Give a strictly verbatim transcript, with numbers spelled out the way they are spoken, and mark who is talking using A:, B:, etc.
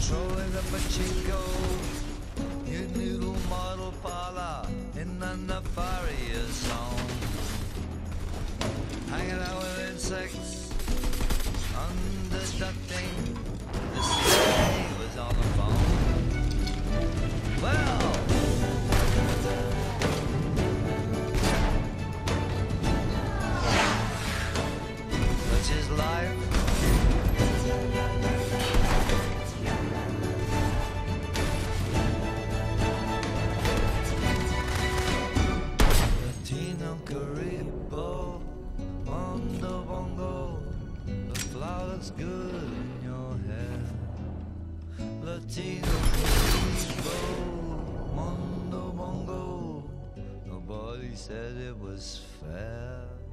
A: Rolling up a Chico, your new model parlor in the nefarious zone. Hanging out with insects, underducting. The C I A was on the phone. Well, such is life. Latino Caribo, Mondo Bongo, the flower looks good in your hair. Latino Caribo, Mondo Bongo, nobody said it was fair.